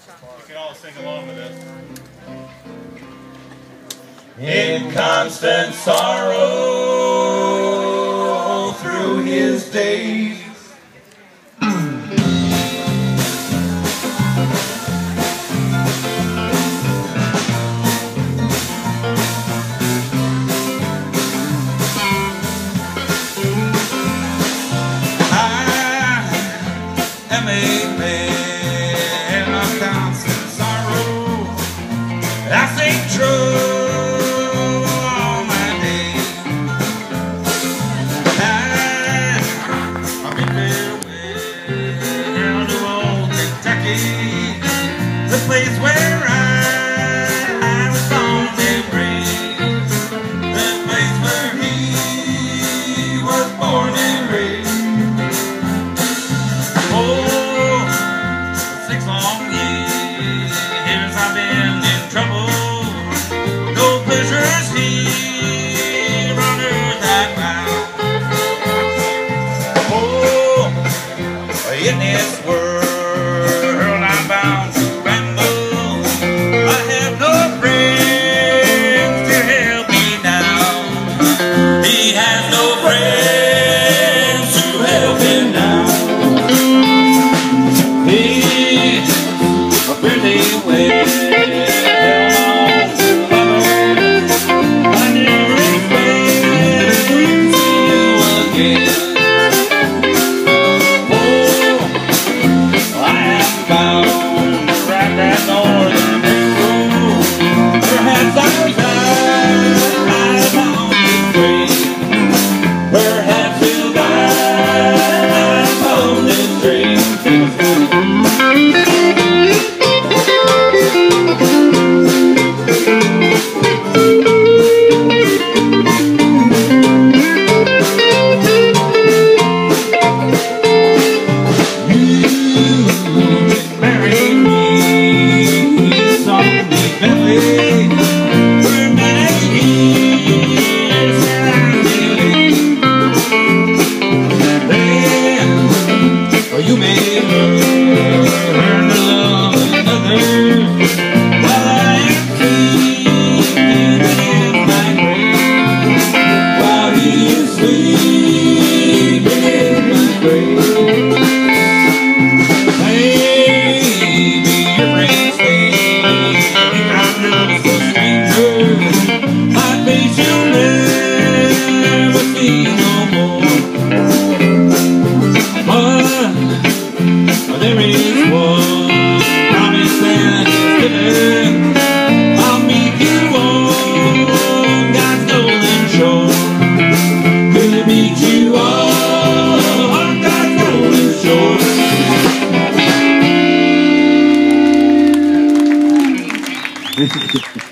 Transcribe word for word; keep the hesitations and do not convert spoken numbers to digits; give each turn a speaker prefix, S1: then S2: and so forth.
S1: can all sing along with this.
S2: In constant sorrow through his days, I am a man of constant sorrow. I sing true all my days. I've been farewell to old Kentucky, the place where I, I was born and raised, the place where he was born and raised. Oh, six long years I've been in trouble. No pleasures here on earth I found. Oh, in this world I'm bound to ramble. I have no friends to help me now. He has no friends to help him now. He's a pretty way. You may learn to love another while I am sleeping in my grave, while he is sleeping in my grave. Maybe your friends think I'm just a stranger, my face you'll never see no more. But there is one promise that is given. I'll meet you on God's golden shore. We'll meet you on God's golden shore.